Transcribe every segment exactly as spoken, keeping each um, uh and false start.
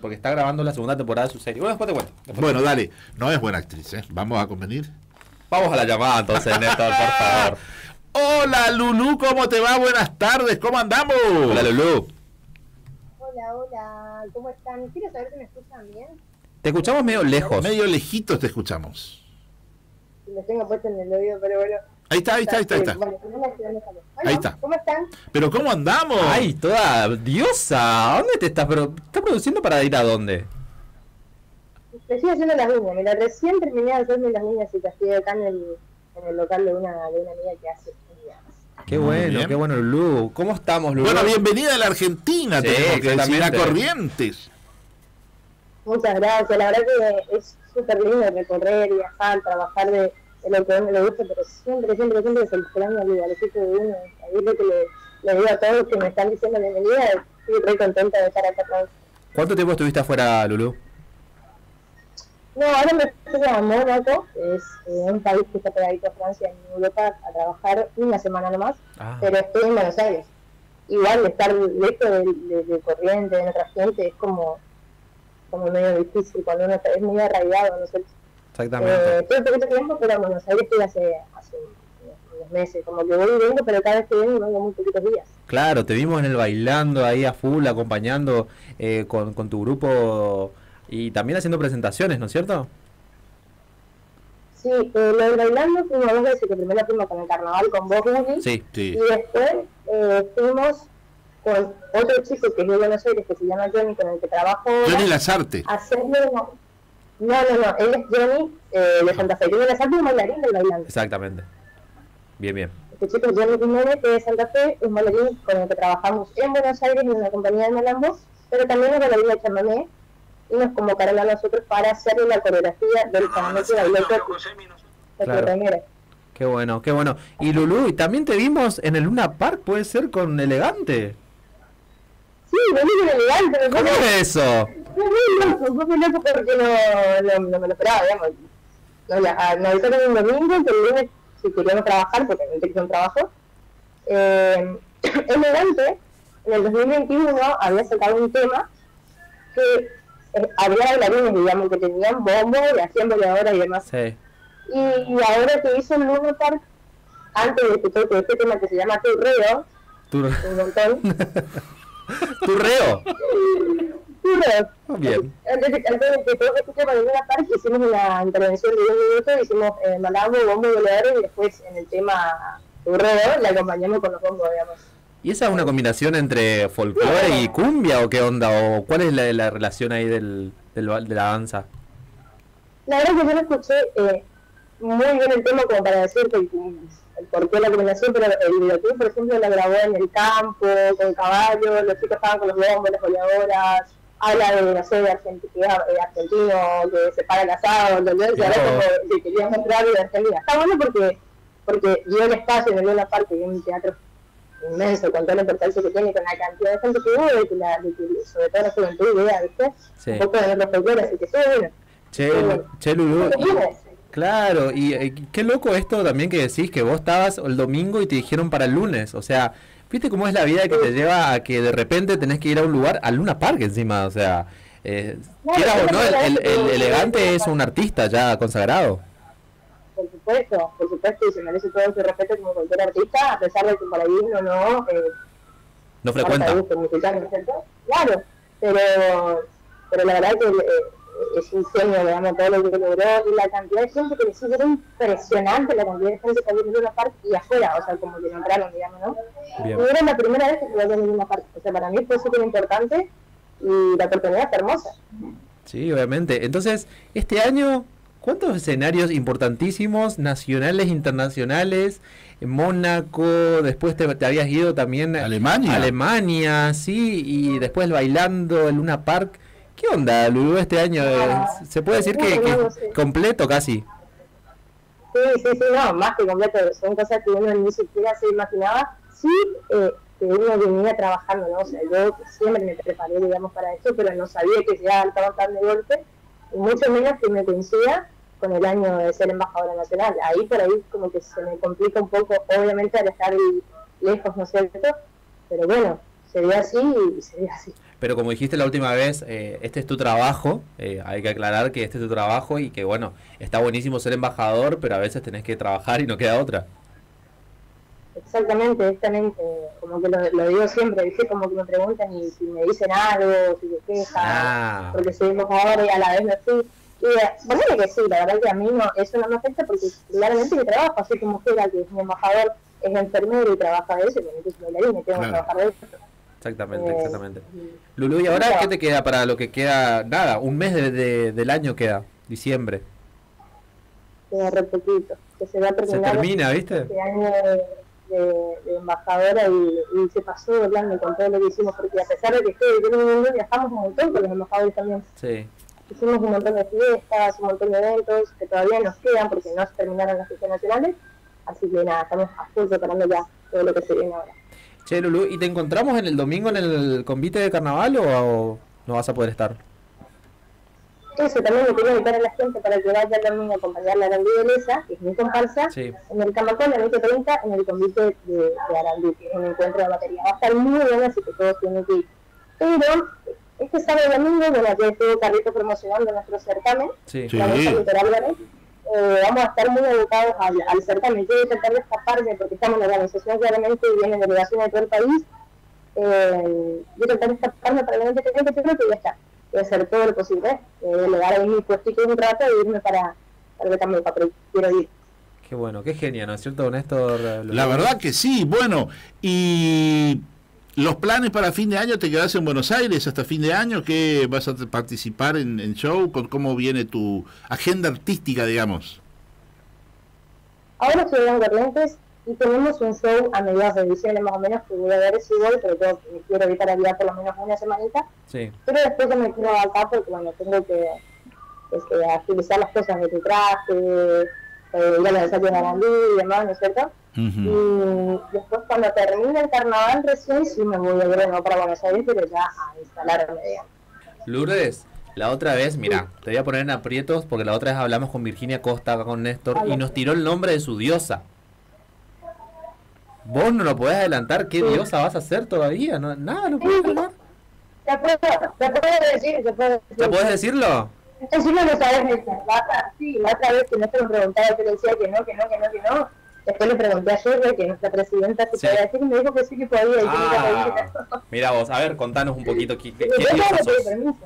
porque está grabando la segunda temporada de su serie. Bueno, después te cuento. Después Bueno, te dale. No es buena actriz, ¿eh? Vamos a convenir. Vamos a la llamada entonces, Néstor, por favor. Hola, Lulú, ¿cómo te va? Buenas tardes, ¿cómo andamos? Hola, Lulú. Hola, hola, ¿cómo están? Quiero saber si me escuchan bien. Te escuchamos medio lejos. Medio lejitos te escuchamos. Me tengo puesto en el oído, pero bueno. Ahí está, ahí está, ahí está. Ahí está. Bueno, no me quedo, déjalo. Bueno, Ahí está. ¿cómo están? Pero ¿cómo andamos? Ay, toda diosa. ¿A dónde te estás? Pero, ¿estás produciendo para ir a dónde? Estoy haciendo las uñas. Mira, recién terminé de hacerme las uñas y estoy acá en el, en el local de una, de una amiga que hace uñas. Qué Muy bueno, bien. qué bueno, Lulú. ¿Cómo estamos, Lulú? Bueno, bienvenida a la Argentina, Sí, tenemos que decir, a exactamente. Corrientes. Muchas gracias. La verdad que es súper lindo recorrer, viajar, trabajar de, de lo que a uno le gusta, pero siempre, siempre, siempre se extraña el lugarcito de uno. Ahí es lo que le, le digo a todos que me están diciendo bienvenida. Estoy muy contenta de estar acá atrás. ¿Cuánto tiempo estuviste afuera, Lulú? No, ahora me fui a Mónaco, es eh, un país que está pegadito a Francia en Europa, a trabajar una semana nomás, Ah. pero estoy en Buenos Aires. Igual estar lejos de, de, de Corrientes, de nuestra gente, es como, como medio difícil cuando uno está, es muy arraigado, no sé. Exactamente. Eh, estoy poquito tiempo, pero en Buenos Aires estoy hace, hace unos, unos meses, como que voy y vengo, pero cada vez que vengo vengo muy poquitos días. Claro, te vimos en el bailando ahí a full, acompañando eh, con, con tu grupo y también haciendo presentaciones, ¿no es cierto? Sí, eh, lo de bailando fuimos dos veces, que primero fuimos con el carnaval con vos, Juli. Sí. Sí. Y después eh, fuimos con otro chico que es de Buenos Aires, que se llama Johnny, con el que trabajo ahora, Johnny Lazarte. a hacerle una... No, no, no, él es Johnny eh, de Santa Fe. Johnny Lazarte es un bailarín del bailando. Exactamente. Bien, bien. Este chico es Johnny Jiménez, que es de Santa Fe, es un bailarín con el que trabajamos en Buenos Aires, en una compañía de Malambo, pero también es bailarín de chamamé, y nos convocaron a nosotros para hacerle la coreografía del chamamé que bailó Toti, la Claro. primera. Qué bueno, qué bueno. Y Lulú, y también te vimos en el Luna Park, puede ser, con Elegante. Sí, vení con elegante, me ¿Cómo parece. es eso? Fue muy loco, fue muy loco porque no, no, no me lo esperaba, digamos. No, ya, ah, nos avisaron un domingo que el lunes si queríamos trabajar, porque no tenía un trabajo. Eh, Elegante, en el dos mil veintiuno, había sacado un tema que eh, había bailarines, digamos, que tenían bombo y hacían voladora y demás. Sí. Y, y ahora que hizo el Luna Park, antes de que toque este tema que se llama Turreo, Tu, un montón. tu reo. Turreo. Bien. Antes de, antes de que todo escuche para Luna Park, hicimos una intervención de diez minutos, hicimos eh, malambo, bombo, voladores, y después en el tema Turreo la acompañamos con los bombos, digamos. ¿Y esa es una combinación entre folclore y cumbia o qué onda? ¿O cuál es la, la relación ahí del, del, ba- de la danza? La verdad que yo no escuché eh, muy bien el tema como para decir que el, el por qué la combinación, pero el videoclip, por ejemplo, la grabó en el campo, con caballos, los chicos estaban con los bombos, las boleadoras, habla de, no sé, de argentino, eh, argentino que se para el asado, ¿entendés? Y ahora como que quería mostrar de Argentina. Está bueno porque porque dio el espacio en el Luna Park, que es un teatro inmenso, con toda la importancia que tiene, con la cantidad de gente que hubo, y que la, de que, sobre todo la juventud, idea, ¿viste? Sí. Un poco de nuestros folclores, así que sí, bueno. Che, che Lulú, ¿Qué y- tienes? claro, y eh, qué loco esto también que decís que vos estabas el domingo y te dijeron para el lunes, o sea, ¿viste cómo es la vida que te lleva a que de repente tenés que ir a un lugar, al Luna Park encima? O sea, eh, Claro, quieras o es no, la el, primera el- vez que el voy a elegante Luna es Park. un artista ya consagrado. Por supuesto, por supuesto, y se merece todo su respeto como cualquier artista, a pesar de que por ahí uno no eh, No marca frecuenta. gusto musical, ¿no es cierto? Claro, pero, pero la verdad que eh, es un genio, digamos, todo lo que logró, y la cantidad de gente que le sigue era impresionante, la cantidad de gente que había en Luna Park y afuera, o sea, como que nombraron, digamos, ¿no? Bien. Y era la primera vez que se veía en Luna Park, o sea, para mí fue súper importante y la oportunidad fue hermosa. Sí, obviamente. Entonces, este año, ¿cuántos escenarios importantísimos, nacionales, internacionales? En Mónaco, después te, te habías ido también a Alemania. Alemania, sí, y después bailando en Luna Park. ¿Qué onda, Lulú, este año? Eh, ¿Se puede decir que, que completo casi? Sí, sí, sí, no, más que completo, son cosas que uno ni siquiera se imaginaba. Sí, eh, que uno venía trabajando, ¿no? O sea, yo siempre me preparé, digamos, para esto, pero no sabía que llegaba tan de golpe, y mucho menos que me coincida con el año de ser embajadora nacional. Ahí por ahí como que se me complica un poco, obviamente al estar lejos, ¿no es cierto? Pero bueno, se ve así y se ve así. Pero como dijiste la última vez, eh, este es tu trabajo, eh, hay que aclarar que este es tu trabajo y que bueno, está buenísimo ser embajador, pero a veces tenés que trabajar y no queda otra. Exactamente, es también, eh, como que lo, lo digo siempre, ¿viste? Como que me preguntan y si me dicen algo, si me quejan, Ah. porque soy embajadora y a la vez no estoy. Y eh, bueno, que sí, la verdad que a mí no, eso no me afecta porque claramente mi trabajo, así como Gera, que es mi embajador, es enfermero y trabaja de eso, y yo soy bailarina y tengo que Claro. trabajar de eso. Exactamente, Eh, exactamente. Lulú, ¿y ahora qué te queda para lo que queda? Nada, un mes de, de- del año queda, diciembre. Queda re poquito, que se va a Se terminar termina, ¿viste? este año de, de, de embajadora y, y se pasó volando con todo lo que hicimos, porque a pesar de que estoy en el mundo, viajamos un montón con los embajadores también. Sí. Hicimos un montón de fiestas, un montón de eventos que todavía nos quedan porque no se terminaron las fiestas nacionales. Así que nada, estamos a full preparando ya todo lo que se viene ahora. Che, Lulú, ¿y te encontramos en el domingo en el convite de carnaval o, o no vas a poder estar? Eso también le quería invitar a la gente para que vaya el domingo a acompañar la Arandí de Lesa, que es mi comparsa, Sí. en el Camacón, la noche treinta, en el convite de, de Arandí, que es un encuentro de batería. Va a estar muy bueno, así que todos tienen que ir. Pero este sábado y domingo, bueno, ya estuvo Carrito promocionando nuestro certamen, Sí. Sí. la Mesa Litoral Álvarez. Eh, vamos a estar muy abocados al, al certamen. Yo voy a tratar de escaparme porque estamos en la organización claramente y vienen delegaciones de todo el país. Eh, voy a tratar de escaparme para el evento que tengo que tener, que ya está. Voy a hacer todo lo posible, eh, delegar ahí mi puestito un rato e irme para, para que también para quiero ir. Qué bueno, qué genia, ¿no es cierto, Néstor? Lulú? La verdad que sí. Bueno, y los planes para fin de año, ¿te quedás en Buenos Aires hasta fin de año? ¿Qué vas a participar en, en show? ¿Con ¿Cómo viene tu agenda artística, digamos? Ahora estoy en Corrientes y tenemos un show a mediados de diciembre más o menos que voy a ver si voy, pero tengo, me quiero evitar enviar por lo menos una semanita. Sí. Pero después yo me quedo acá porque bueno, tengo que este, agilizar las cosas de tu traje, eh, ir a los ensayos de Arandí y demás, ¿no es cierto? Ujú. Y después cuando termine el carnaval recién sí me voy a ir de nuevo para Buenos Aires, pero ya a instalarme, digamos. Lourdes, la otra vez, mira, te voy a poner en aprietos porque la otra vez hablamos con Virginia Costa, acá con Néstor, y nos tiró el nombre de su diosa. ¿Vos no lo podés adelantar? ¿Qué Sí. diosa vas a hacer todavía? No, nada, no podés hablar. ¿Te puedo, te puedo decir? ¿Te puedo decir? ¿Ya podés decirlo? Encima no sabes, Néstor. La otra, sí, la otra vez que Néstor me preguntaba, que le decía que no, que no, que no, que no. Después le pregunté a Jorge, que nuestra presidenta, si Sí. podía decir, y me dijo que sí que podía, y que nunca podía. Ah, mira vos, a ver, contanos un poquito qué, qué, Y qué yo diosa no le pedí sos. permiso.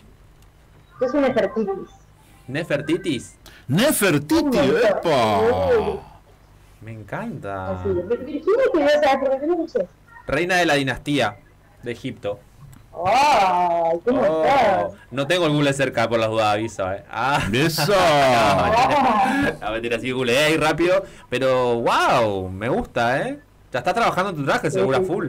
Yo soy Nefertitis. Nefertitis, Nefertiti, epa. me encanta. Así, Virginia, que yo sabes, porque yo no sé. Reina de la dinastía de Egipto. ¡Ay, cómo Oh, estás! no tengo el Google cerca por las dudas, aviso, eh. Ah. Eso. A ver, así googleé ahí rápido. Pero, wow, me gusta, ¿eh? Ya estás trabajando en tu traje, Sí, segura sí. full.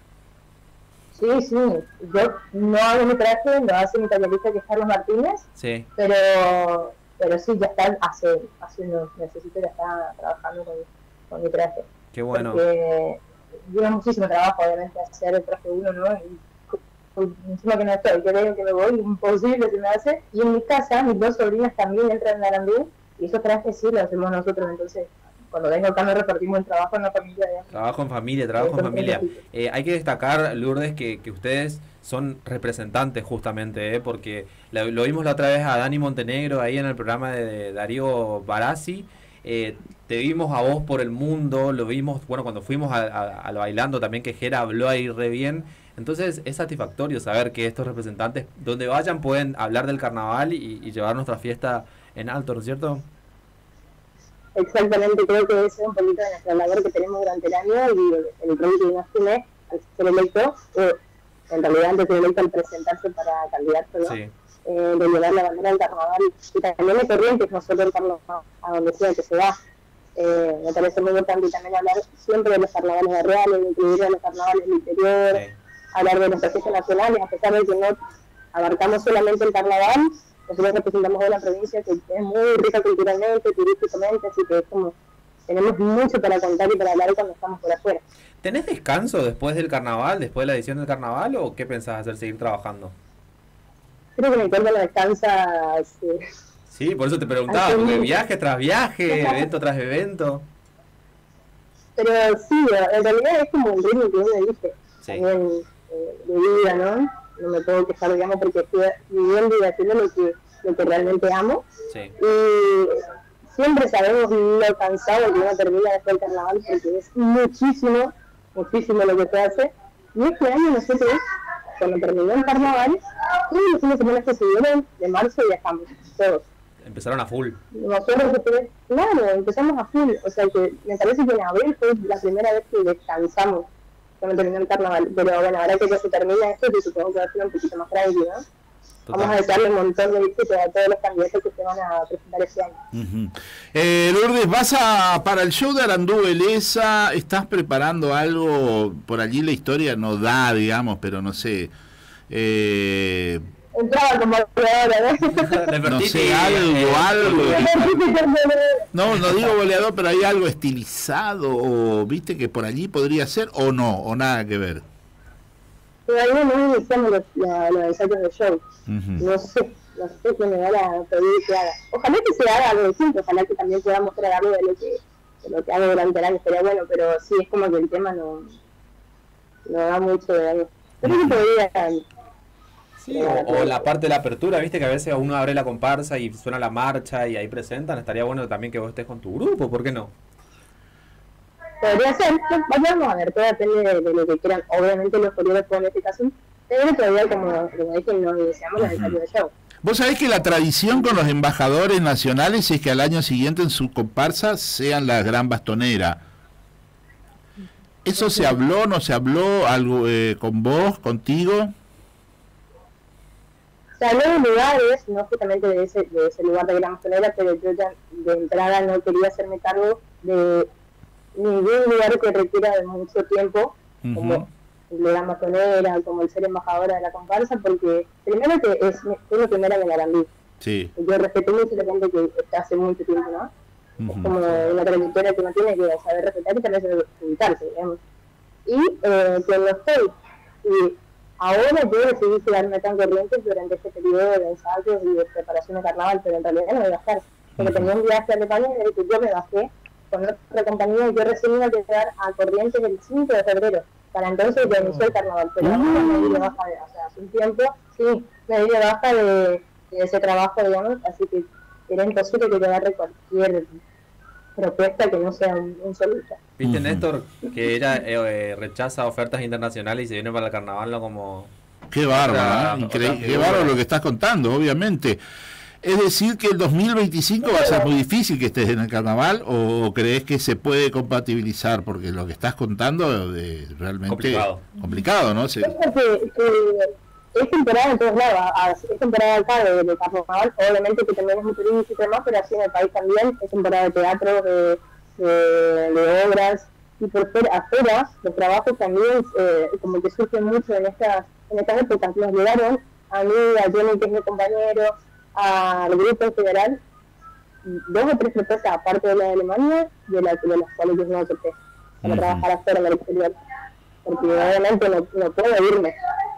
Sí, sí, yo no hago mi traje, lo hace mi tallerista que es Carlos Martínez, Sí, pero pero sí, ya está, hace, hace unos necesito ya está trabajando con, con mi traje. qué bueno. Porque lleva muchísimo trabajo, obviamente, hacer el traje uno, ¿no? Y co- co- encima que no estoy, que veo que me voy, imposible se me hace. Y en mi casa, mis dos sobrinas también entran en Arandí, y esos trajes sí los hacemos nosotros, entonces cuando vengo acá nos repartimos el trabajo en la familia, digamos. Trabajo en familia, trabajo en familia. Eh, hay que destacar, Lourdes, que, que ustedes son representantes justamente, ¿eh? Porque la- lo vimos la otra vez a Dani Montenegro ahí en el programa de Darío Barassi. Eh, te vimos a vos por el mundo, lo vimos, bueno, cuando fuimos a, a- al bailando también, que Jera habló ahí re bien. Entonces es satisfactorio saber que estos representantes, donde vayan, pueden hablar del carnaval y, y llevar nuestra fiesta en alto, ¿no es cierto? Exactamente, creo que ese es un poquito de nuestra labor que tenemos durante el año y el rol que nos tiene al ser electo, eh, en realidad antes de ser electo al presentarse para candidato, ¿no? Sí. Eh, de llevar la bandera del carnaval y también de Corrientes, no solo el carnaval, a donde sea que se va. Eh, me parece muy importante también hablar siempre de los carnavales de reales, de incluir a los carnavales del interior, Sí. hablar de nuestras fiestas nacionales, a pesar de que no abarcamos solamente el carnaval, nosotros representamos a una provincia que es muy rica culturalmente, turísticamente, así que es como, tenemos mucho para contar y para hablar cuando estamos por afuera. ¿Tenés descanso después del carnaval, después de la edición del carnaval, o qué pensás hacer, seguir trabajando? Creo que mi cuerpo no descansa, sí. Sí, por eso te preguntaba, Ay, porque sí. viaje tras viaje, evento tras evento. Pero sí, en realidad es como un ritmo que uno elige. Sí. También, eh, de vida, ¿no? No me puedo quejar, digamos, porque estoy viviendo y haciendo lo que, lo que realmente amo. Sí. Y siempre sabemos lo cansado que uno termina después del carnaval, porque es muchísimo, muchísimo lo que se hace. Y este año nosotros, cuando terminó el carnaval, todos los fines de semana que se dieron, de marzo viajamos, todos. Empezaron a full. Nosotros, claro, empezamos a full, o sea que me parece que en abril fue la primera vez que descansamos cuando terminó el carnaval, pero bueno, ahora que ya se termina esto, que supongo que va a ser un poquito más tranquilo, ¿no? Total. Vamos a dejarle un montón de éxito a todos los candidatos que se van a presentar este año. Uh-huh. eh, Lourdes, vas a, para el show de Arandú Beleza, ¿estás preparando algo? Por allí la historia no da, digamos, pero no sé... Eh, entraba como goleadora, ¿no? No sé, algo, algo. No, no digo goleador, pero hay algo estilizado, o viste que por allí podría ser, o no, o nada que ver. Todavía no iniciamos los, la, los ensayos de show. Uh-huh. No sé, no sé qué me van a pedir que haga. Ojalá que se haga algo distinto, ojalá que también pueda mostrar algo de lo que, de lo que hago durante el año, estaría bueno, pero sí, es como que el tema no, no da mucho de algo. Pero que podría... Sí, o, o la parte de la apertura, viste que a veces uno abre la comparsa y suena la marcha y ahí presentan, estaría bueno también que vos estés con tu grupo, ¿por qué no? Podría ser, vamos a ver, todo depende de, de lo que quieran, obviamente los coreógrafos en este caso, pero todavía como, como dije, nos deseamos los ensayos de show. Vos sabés que la tradición con los embajadores nacionales es que al año siguiente en su comparsa sean la gran bastonera. ¿Eso se habló, no se habló algo eh, con vos, contigo? Se habló de lugares, no justamente de ese, de ese lugar de gran bastonera, pero yo ya de entrada no quería hacerme cargo de ningún lugar que requiera de mucho tiempo, uh-huh. como el de gran bastonera, como el ser embajadora de la comparsa, porque primero que es, es la primera de Arandú. Sí. Yo respeto mucho a la gente que está hace mucho tiempo, ¿no? Uh-huh. Es como una trayectoria que uno tiene que saber respetar y también saber ubicarse, digamos. Y eh, que no estoy. Y ahora yo decidí quedarme tan corrientes durante este periodo de ensayos y de preparación de carnaval, pero en realidad no iba a estar, porque uh-huh. tenía un viaje a Alemania en el que yo me bajé con otra compañía y yo recién iba a quedar a Corrientes el cinco de febrero, para entonces ya inició el carnaval, pero uh-huh. me di de baja, de, o sea, hace un tiempo, sí, me di de baja de, de ese trabajo, digamos, así que era imposible que yo agarre cualquier propuesta que no sea un, un solo lucha. ¿Viste, uh-huh. Néstor, que ella eh, rechaza ofertas internacionales y se viene para el carnaval, no como... Qué bárbaro, ¿eh? Increíble, qué bárbaro lo que estás contando, obviamente. Es decir, que el dos mil veinticinco va a ser muy difícil que estés en el carnaval, o crees que se puede compatibilizar, porque lo que estás contando es realmente complicado, complicado, ¿no? Se... Es, que, que es temporada en todos lados, es temporada acá de, de carnaval, obviamente que también es muy turismo y demás, pero así en el país también, es temporada de teatro, de, de, de obras, y por fuera, afuera, los trabajos también eh, como que surgen mucho en estas, en estas épocas. Nos llegaron a mí, a Jenny, que es mi compañero, al grupo en general, dos o tres propuestas aparte de la de Alemania, de, la, de las cuales yo no acepté para uh-huh. trabajar afuera en el exterior, porque obviamente no, no puedo irme,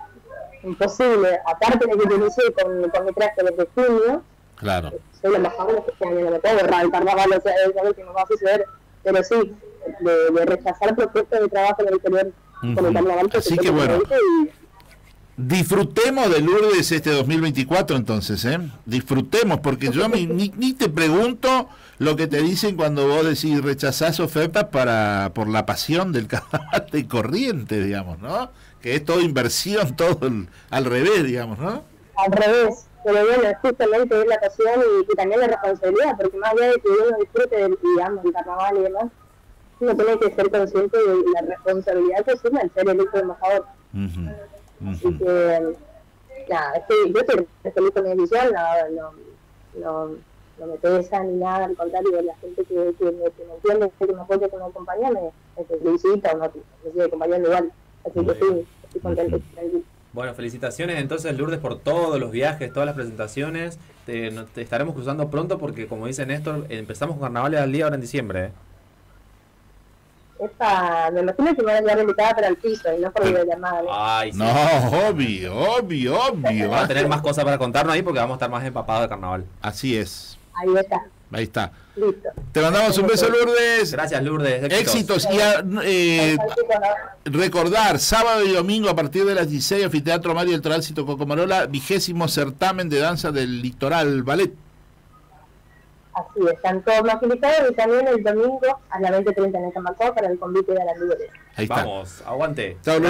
imposible, aparte de que yo inicié con, con mi traje desde junio, claro, soy la embajadora, que no me puedo borrar el carnaval, o sea, es algo que no va a suceder, pero sí, de, de rechazar propuestas de trabajo en el exterior uh-huh. con el carnaval. Así que bueno, y, disfrutemos de Lourdes este dos mil veinticuatro entonces, ¿eh? Disfrutemos, porque yo ni, ni, ni te pregunto lo que te dicen cuando vos decís rechazás ofertas para por la pasión del carnaval de Corrientes, digamos, ¿no? Que es toda inversión, todo el, al revés, digamos, ¿no? Al revés, pero bueno, justamente es la pasión y, y también la responsabilidad, porque más allá de que uno disfrute del, digamos, del carnaval y demás, uno tiene que ser consciente de la responsabilidad que suma el ser el hijo de embajador. Uh-huh. Así que, nada, es que yo estoy feliz con mi decisión, no, no, no, no me pesa ni nada, al contrario, la gente que, que, me, que me entiende, que me apoya con la compañía, me, me felicita o no, me sigue acompañando igual, así Muy que sí, estoy contento. Uh-huh. Bueno, felicitaciones entonces, Lourdes, por todos los viajes, todas las presentaciones, te, no, te estaremos cruzando pronto porque, como dice Néstor, empezamos con Carnavales al día ahora en diciembre, ¿eh? Esta, me imagino que me van a llevar invitada para el piso y no por videollamada, ¿no? Ay, sí. No, obvio, obvio, obvio. Va a tener más cosas para contarnos ahí porque vamos a estar más empapados de carnaval. Así es. Ahí está. Ahí está. Listo. Te mandamos un beso, Lourdes. Gracias, Lourdes. Éxitos. Y a, eh, recordar, sábado y domingo a partir de las dieciséis, Anfiteatro Mario del Tránsito Cocomarola, vigésimo certamen de danza del Litoral Ballet. Así es, están todos magnificados y también el domingo a las veinte treinta en el Camacó para el convite de la libre. Ahí está. Vamos, aguante. Chao, Lourdes.